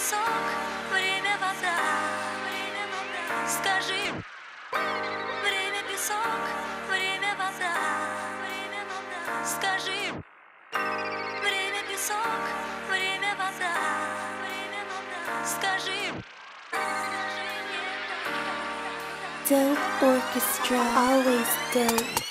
песок, время вода. Скажи, время песок, время вода. Скажи, время песок, время вода. Скажи. Dope orchestra, always dope.